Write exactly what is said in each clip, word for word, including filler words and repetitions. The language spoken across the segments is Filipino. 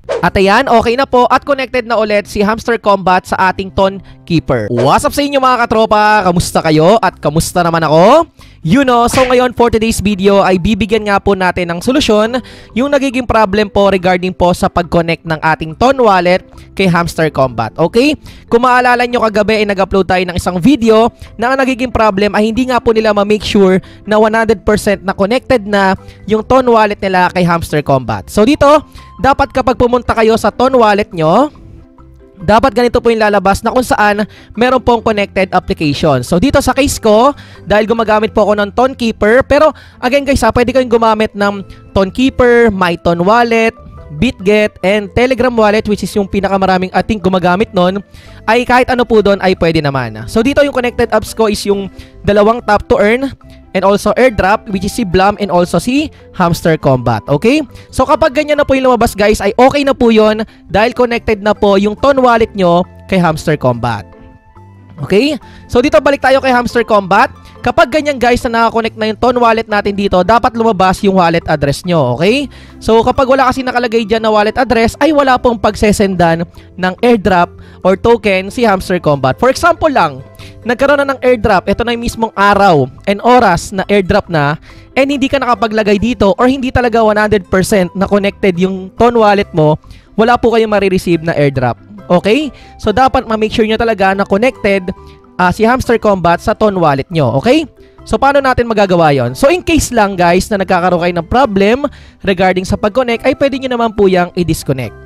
At ayan, okay na po at connected na ulit si Hamster Kombat sa ating Ton Keeper. What's up sa inyo mga katropa? Kamusta kayo? At kamusta naman ako? You know, so ngayon for today's video ay bibigyan nga po natin ng solusyon yung nagiging problem po regarding po sa pag-connect ng ating Ton Wallet kay Hamster Kombat. Okay? Kung maalala nyo kagabi ay nag-upload tayo ng isang video na ang nagiging problem ay hindi nga po nila ma-make sure na one hundred percent na connected na yung Ton Wallet nila kay Hamster Kombat. So dito, dapat kapag pumunta kayo sa Ton Wallet nyo, dapat ganito po yung lalabas na kung saan meron pong connected application. So dito sa case ko, dahil gumagamit po ako ng Ton Keeper, pero again guys ha, pwede kayong gumamit ng Ton Keeper, MyTon Wallet, BitGet, and Telegram Wallet, which is yung pinakamaraming ating gumagamit nun, ay kahit ano po doon ay pwede naman. So dito yung connected apps ko is yung dalawang tap to earn and also airdrop, which is si Blam and also si Hamster Kombat. Okay? So kapag ganyan na po yung lumabas guys, ay okay na po yun dahil connected na po yung Ton Wallet nyo kay Hamster Kombat. Okay? So dito balik tayo kay Hamster Kombat. Kapag ganyan guys na nakakonect na yung Ton Wallet natin dito, dapat lumabas yung wallet address nyo. Okay? So kapag wala kasi nakalagay dyan na wallet address, ay wala pong pagsesendan ng airdrop or token si Hamster Kombat. For example lang, nagkaroon na ng airdrop, ito na yung mismong araw and oras na airdrop na, and hindi ka nakapaglagay dito or hindi talaga one hundred percent na connected yung Ton Wallet mo, wala po kayong marireceive na airdrop. Okay? So dapat ma-make sure nyo talaga na connected uh, si Hamster Kombat sa Ton Wallet nyo. Okay? So paano natin magagawa yon? So in case lang guys na nagkakaroon kayo ng problem regarding sa pag-connect, ay pwede nyo naman po yung i-disconnect.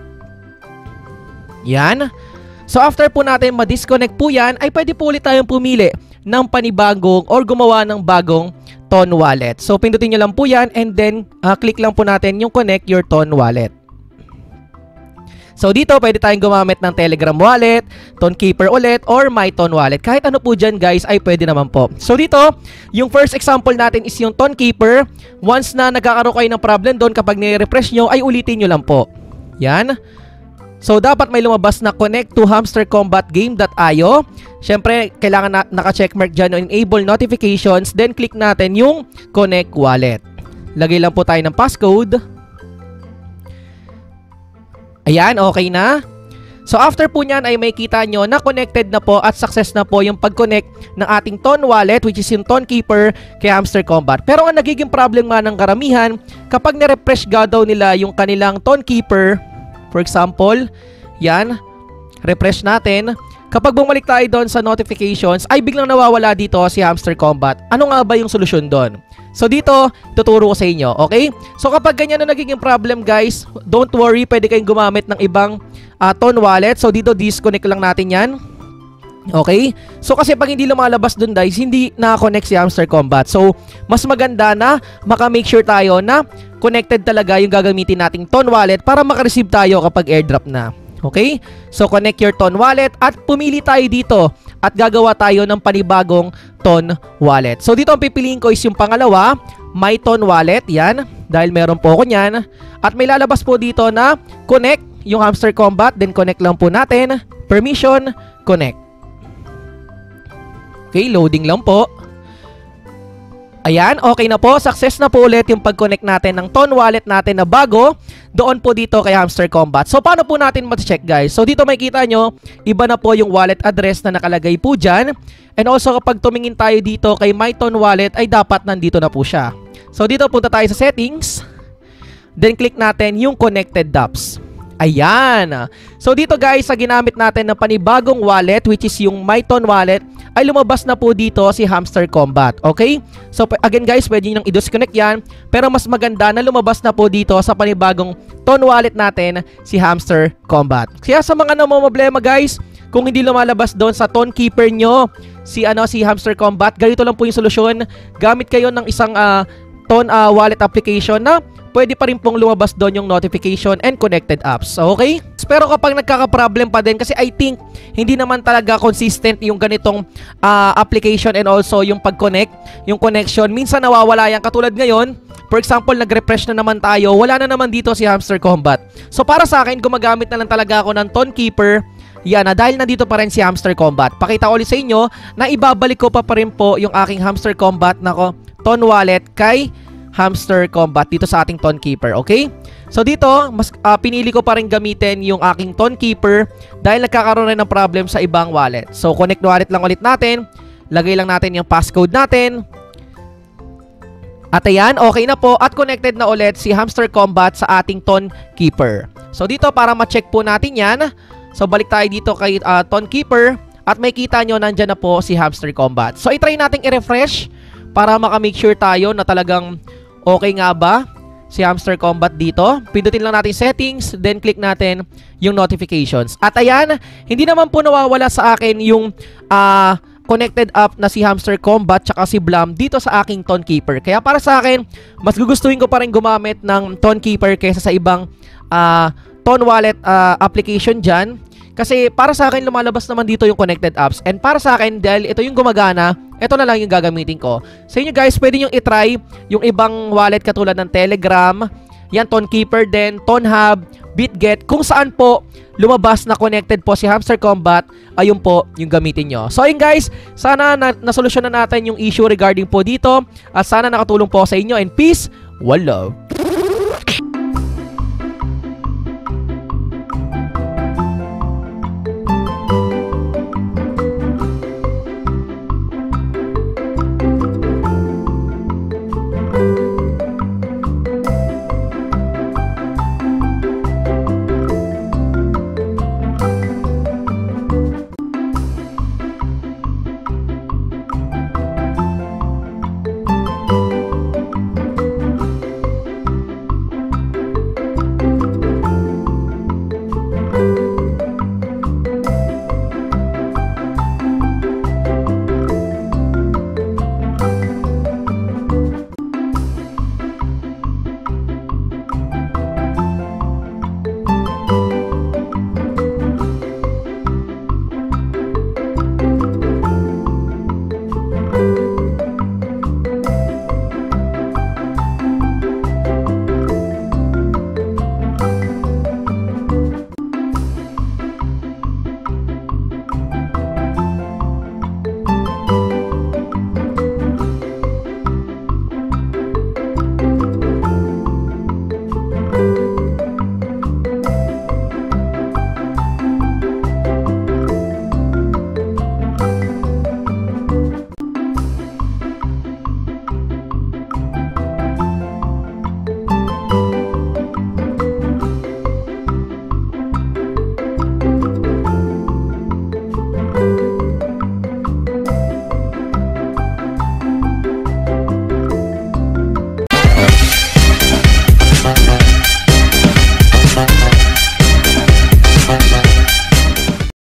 Yan. So after po natin ma-disconnect po yan, ay pwede po ulit tayong pumili ng panibagong or gumawa ng bagong Ton Wallet. So pindutin nyo lang po yan and then uh, click lang po natin yung connect your Ton Wallet. So dito pwede tayong gumamit ng Telegram Wallet, Ton Keeper ulit, or MyTon Wallet. Kahit ano po dyan guys ay pwede naman po. So dito, yung first example natin is yung Ton Keeper. Once na nagkakaroon kayo ng problem doon kapag nire-refresh nyo, ay ulitin nyo lang po. Yan. So dapat may lumabas na connect to hamster combat game dot i o. Syempre, kailangan na naka-checkmark dyan o enable notifications. Then click natin yung connect wallet. Lagay lang po tayo ng passcode. Ayan, okay na. So after po nyan ay may kita nyo na connected na po at success na po yung pag-connect ng ating Ton Wallet, which is yung Ton Keeper kay Hamster Kombat. Pero ang nagiging problem nga ng karamihan, kapag nirefresh ga daw nila yung kanilang Ton Keeper, for example, yan, refresh natin. Kapag bumalik tayo doon sa notifications, ay biglang nawawala dito si Hamster Kombat. Ano nga ba yung solusyon doon? So dito, tuturo ko sa inyo, okay? So kapag ganyan na nagiging problem guys, don't worry, pwede kayong gumamit ng ibang uh, Ton Wallet. So dito, disconnect lang natin yan. Okay? So kasi pag hindi lumalabas dun guys, hindi nakakonect si Hamster Kombat. So mas maganda na maka-make sure tayo na connected talaga yung gagamitin nating Ton Wallet para makareceive tayo kapag airdrop na. Okay? So connect your Ton Wallet at pumili tayo dito at gagawa tayo ng panibagong Ton Wallet. So dito ang pipiliin ko is yung pangalawa, MyTon Wallet. Yan, dahil meron po ako nyan. At may lalabas po dito na connect yung Hamster Kombat. Then connect lang po natin. Permission, connect. Okay, loading lang po. Ayan, okay na po. Success na po ulit yung pag-connect natin ng Ton Wallet natin na bago doon po dito kay Hamster Kombat. So, paano po natin ma-check guys? So, dito makikita nyo, iba na po yung wallet address na nakalagay po dyan. And also, kapag tumingin tayo dito kay MyTon Wallet, ay dapat nandito na po siya. So, dito punta tayo sa settings. Then, click natin yung connected dApps. Ayan. So dito guys, sa ginamit natin ng panibagong wallet, which is yung MyTon Wallet, ay lumabas na po dito si Hamster Kombat. Okay? So again guys, pwede nyo nang i-disconnect yan. Pero mas maganda na lumabas na po dito sa panibagong Ton Wallet natin si Hamster Kombat. Kaya sa mga namomblema guys, kung hindi lumalabas doon sa Ton Keeper nyo, si, ano, si Hamster Kombat, ganito lang po yung solusyon. Gamit kayo ng isang uh, Ton uh, Wallet application na pwede pa rin pong lumabas doon yung notification and connected apps. Okay? Pero kapag nagkaka-problem pa din, kasi I think hindi naman talaga consistent yung ganitong uh, application and also yung pag-connect, yung connection. Minsan nawawala yan. Katulad ngayon, for example, nag-refresh na naman tayo, wala na naman dito si Hamster Kombat. So para sa akin, gumagamit na lang talaga ako ng Ton Keeper. Yan na, dahil nandito pa rin si Hamster Kombat. Pakita ko ulit sa inyo na ibabalik ko pa pa rin po yung aking Hamster Kombat na ko, Ton Wallet kay Hamster Kombat dito sa ating Ton Keeper, okay? So dito, mas uh, pinili ko pa rin gamitin yung aking Ton Keeper dahil nagkakaroon rin ng problem sa ibang wallet. So connect wallet lang ulit natin. Lagay lang natin yung passcode natin. At ayan, okay na po at connected na ulit si Hamster Combat sa ating Ton Keeper. So dito para ma-check po natin yan. So balik tayo dito kay uh, Ton Keeper at may kita nyo nandyan na po si Hamster Combat. So itry natin i-refresh para makamake sure tayo na talagang okay nga ba si Hamster Combat dito. Pindutin lang natin settings, then click natin yung notifications. At ayan, hindi naman po nawawala sa akin yung uh, connected app na si Hamster Combat tsaka si Blam dito sa aking Ton Keeper. Kaya para sa akin, mas gugustuhin ko pa rin gumamit ng Ton Keeper kaysa sa ibang uh, Ton Wallet uh, application dyan. Kasi para sa akin, lumalabas naman dito yung connected apps. And para sa akin, dahil ito yung gumagana, ito na lang yung gagamitin ko. Sa inyo guys, pwede nyo itry yung ibang wallet katulad ng Telegram, yan, Ton Keeper din, Ton Hub, BitGet, kung saan po lumabas na connected po si Hamster Combat, ayun po yung gamitin nyo. So ayun guys, sana na nasolusyon na natin yung issue regarding po dito at sana nakatulong po sa inyo and peace, one love.